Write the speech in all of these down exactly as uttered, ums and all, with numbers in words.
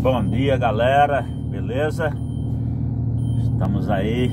Bom dia, galera, beleza? Estamos aí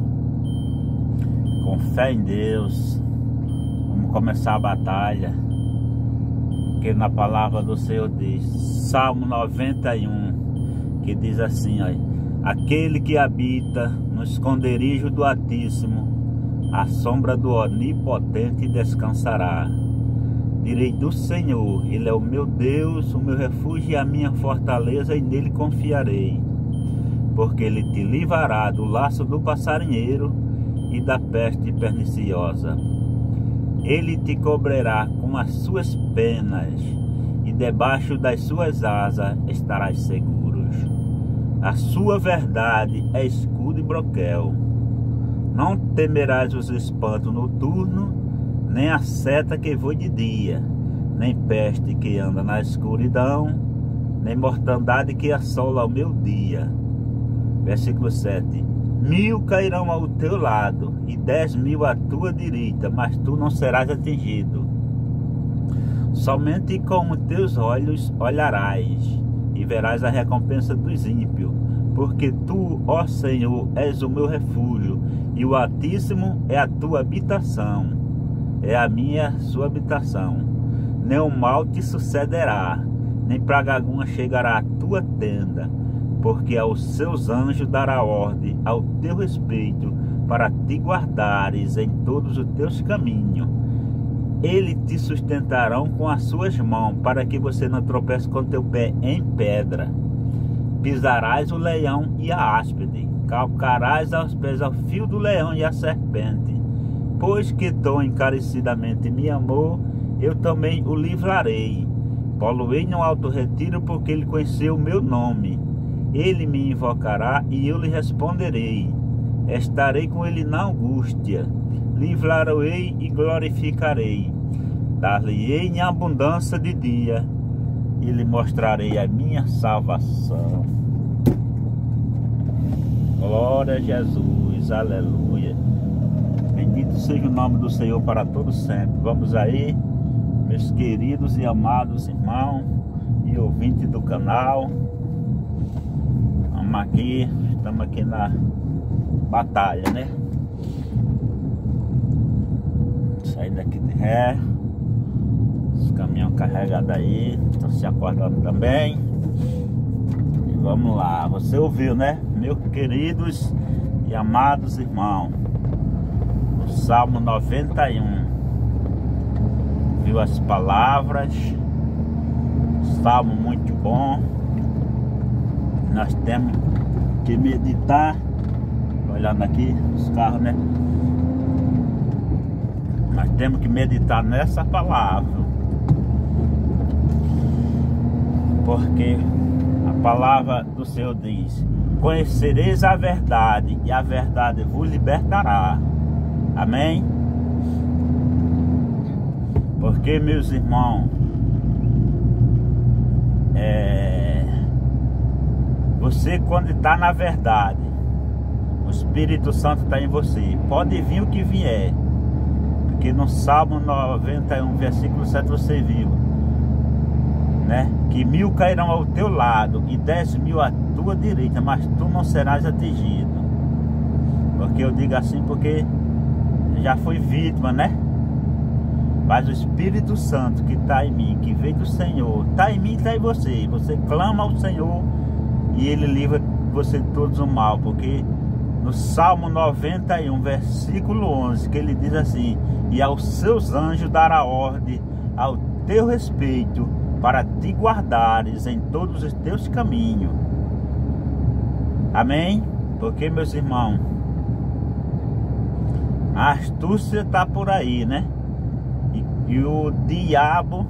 com fé em Deus. Vamos começar a batalha, porque na palavra do Senhor diz, Salmo noventa e um, que diz assim, ó: aquele que habita no esconderijo do Altíssimo, à sombra do Onipotente descansará. Direi do Senhor, Ele é o meu Deus, o meu refúgio e a minha fortaleza, e nele confiarei. Porque Ele te livrará do laço do passarinheiro e da peste perniciosa. Ele te cobrirá com as suas penas, e debaixo das suas asas estarás seguros. A sua verdade é escudo e broquel. Não temerás os espantos noturnos, nem a seta que voa de dia, nem peste que anda na escuridão, nem mortandade que assola ao meu dia. Versículo sete. Mil cairão ao teu lado, e dez mil à tua direita, mas tu não serás atingido. Somente com os teus olhos olharás, e verás a recompensa dos ímpios, porque tu, ó Senhor, és o meu refúgio, e o Altíssimo é a tua habitação. É a minha sua habitação. Nenhum mal te sucederá, nem praga alguma chegará à tua tenda, porque aos seus anjos dará ordem ao teu respeito, para te guardares em todos os teus caminhos. Eles te sustentarão com as suas mãos, para que você não tropece com teu pé em pedra. Pisarás o leão e a áspide, calcarás aos pés ao fio do leão e a serpente. Pois que tão encarecidamente me amou, eu também o livrarei. Poluei no alto retiro, porque ele conheceu o meu nome. Ele me invocará e eu lhe responderei. Estarei com ele na angústia. Livrarei e glorificarei. Dar-lhe-ei em abundância de dia, e lhe mostrarei a minha salvação. Glória a Jesus, aleluia. Bendito seja o nome do Senhor para todo sempre. Vamos aí, meus queridos e amados irmãos e ouvintes do canal. Vamos aqui, estamos aqui na batalha, né? Sair daqui de ré. Os caminhões carregados aí, estão se acordando também. E vamos lá, você ouviu, né? Meus queridos e amados irmãos, Salmo noventa e um, viu as palavras, Salmo muito bom. Nós temos que meditar, olhando aqui os carros, né? Nós temos que meditar nessa palavra, porque a palavra do Senhor diz: conhecereis a verdade, e a verdade vos libertará. Amém? Porque, meus irmãos, é, você quando está na verdade, o Espírito Santo está em você. Pode vir o que vier, porque no Salmo noventa e um, versículo sete, você viu, né? Que mil cairão ao teu lado e dez mil à tua direita, mas tu não serás atingido. Porque eu digo assim, porque já fui vítima, né? Mas o Espírito Santo que está em mim, que veio do Senhor, está em mim e está em você. Você clama ao Senhor e Ele livra você de todos o mal. Porque no Salmo noventa e um, versículo onze, que ele diz assim: e aos seus anjos dará ordem ao teu respeito, para te guardares em todos os teus caminhos. Amém? Porque, meus irmãos, a astúcia está por aí, né? E, e o diabo,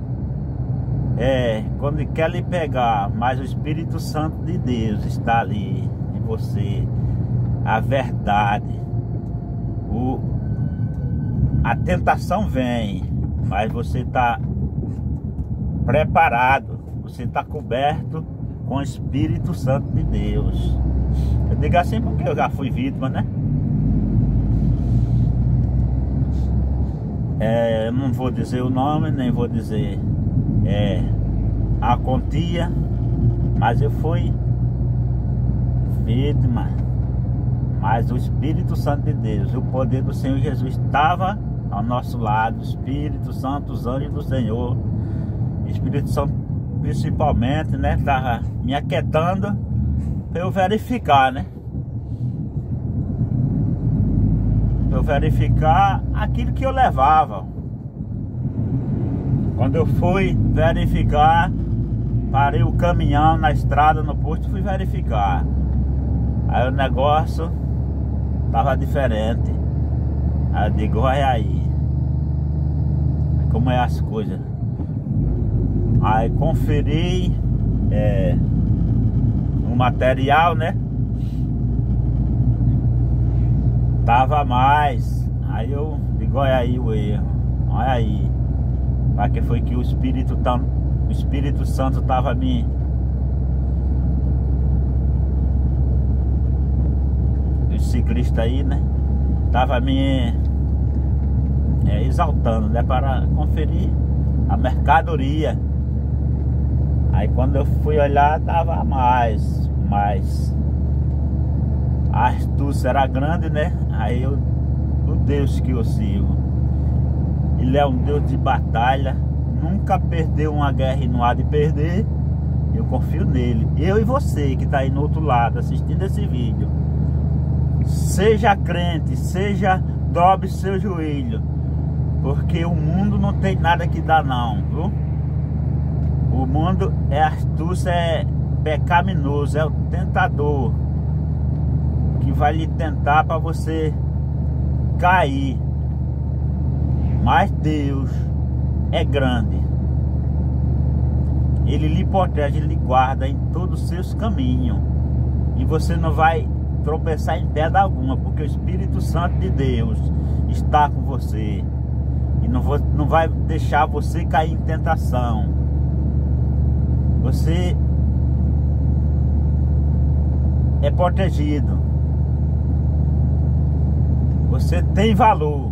é, quando ele quer lhe pegar, mas o Espírito Santo de Deus está ali em você. A verdade, o, a tentação vem, mas você está preparado, você está coberto com o Espírito Santo de Deus. Eu digo assim porque eu já fui vítima, né? É, eu não vou dizer o nome, nem vou dizer é, a quantia, Mas eu fui vítima. Mas o Espírito Santo de Deus, o poder do Senhor Jesus estava ao nosso lado. O Espírito Santo, os anjos do Senhor, o Espírito Santo principalmente, né, estava me aquietando para eu verificar, né? Para eu verificar aquilo que eu levava. Quando eu fui verificar, parei o caminhão na estrada, no posto, fui verificar. Aí o negócio tava diferente. Aí eu digo, olha aí como é as coisas. Aí conferi é, o material, né? Tava mais. Aí eu digo, olha aí o erro. Olha aí. Para que foi que o Espírito, tão, o Espírito Santo tava me... O ciclista aí, né? Tava me é, exaltando, né? Para conferir a mercadoria. Aí quando eu fui olhar, tava mais, mais. A astúcia era grande, né? Aí eu, o Deus que eu sirvo, Ele é um Deus de batalha. Nunca perdeu uma guerra e não há de perder. Eu confio nele. Eu e você que está aí no outro lado assistindo esse vídeo, seja crente, seja, dobre seu joelho, porque o mundo não tem nada que dá não, viu? O mundo é astúcia, é pecaminoso, é o tentador que vai lhe tentar para você cair. Mas Deus é grande. Ele lhe protege, ele lhe guarda em todos os seus caminhos. E você não vai tropeçar em pedra alguma, porque o Espírito Santo de Deus está com você. E não, vou, não vai deixar você cair em tentação. Você é protegido. Você tem valor.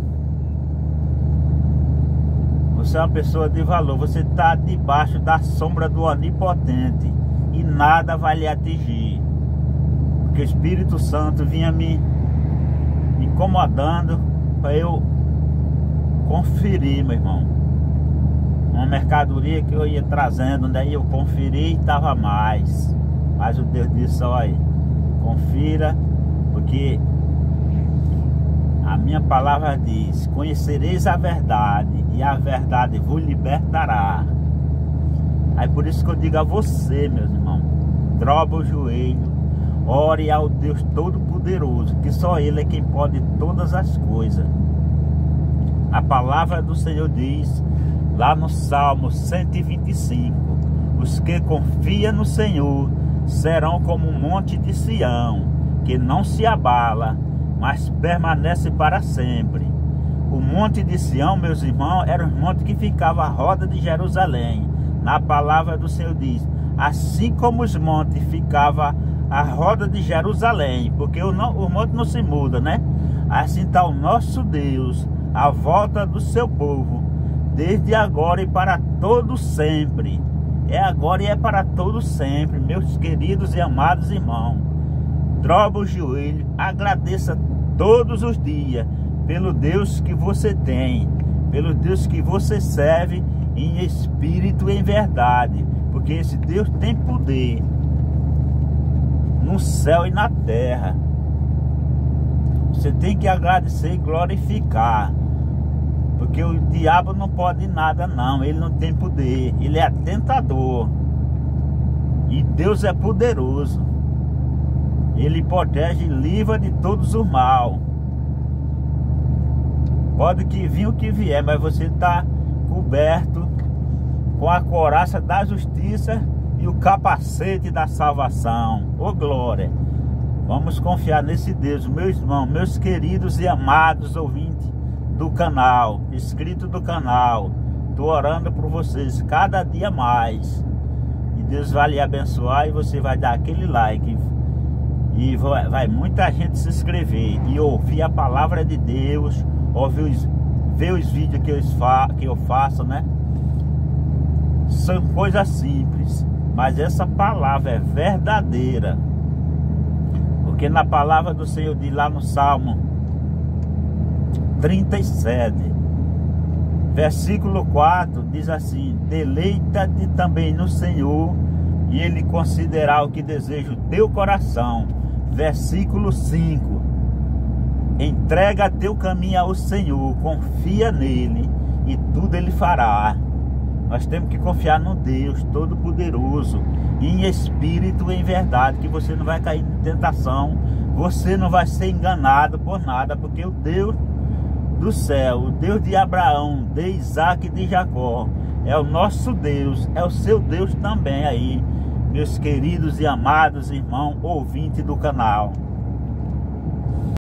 Você é uma pessoa de valor. Você está debaixo da sombra do Onipotente e nada vai lhe atingir, porque o Espírito Santo vinha me incomodando para eu conferir, meu irmão, uma mercadoria que eu ia trazendo. Daí eu conferi e estava mais. Mas o Deus disse, olha, confira, porque a minha palavra diz, conhecereis a verdade e a verdade vos libertará. Aí por isso que eu digo a você, meus irmãos, dobra o joelho, ore ao Deus Todo-Poderoso, que só Ele é quem pode todas as coisas. A palavra do Senhor diz, lá no Salmo cento e vinte e cinco, os que confiam no Senhor serão como um monte de Sião, que não se abala, mas permanece para sempre. O monte de Sião, meus irmãos, era um monte que ficava à roda de Jerusalém. Na palavra do Senhor diz, assim como os montes ficavam à roda de Jerusalém, porque o, não, o monte não se muda, né? Assim está o nosso Deus à volta do seu povo, desde agora e para todo sempre. É agora e é para todo sempre, meus queridos e amados irmãos. Dobra o joelho, agradeça todos os dias pelo Deus que você tem, pelo Deus que você serve em espírito e em verdade, porque esse Deus tem poder no céu e na terra. Você tem que agradecer e glorificar, porque o diabo não pode nada não, ele não tem poder, ele é tentador, e Deus é poderoso. Ele protege e livra de todos os mal. Pode que vir o que vier, mas você está coberto com a couraça da justiça e o capacete da salvação. Ô glória! Vamos confiar nesse Deus, meus irmãos, meus queridos e amados ouvintes do canal, inscritos do canal. Estou orando por vocês cada dia mais. E Deus vai lhe abençoar e você vai dar aquele like. E vai, vai muita gente se inscrever e ouvir a palavra de Deus, ouvir os, ver os vídeos que eu, fa, que eu faço, né? São coisas simples. mas essa palavra é verdadeira. Porque na palavra do Senhor diz lá no Salmo trinta e sete, versículo quatro, diz assim: deleita-te também no Senhor, e Ele considerará o que deseja o teu coração. Versículo cinco, entrega teu caminho ao Senhor, confia nele, e tudo Ele fará. Nós temos que confiar no Deus Todo-Poderoso, em espírito e em verdade, que você não vai cair em tentação, você não vai ser enganado por nada, porque o Deus do céu, o Deus de Abraão, de Isaac e de Jacó, é o nosso Deus, é o seu Deus também aí, meus queridos e amados irmãos ouvintes do canal.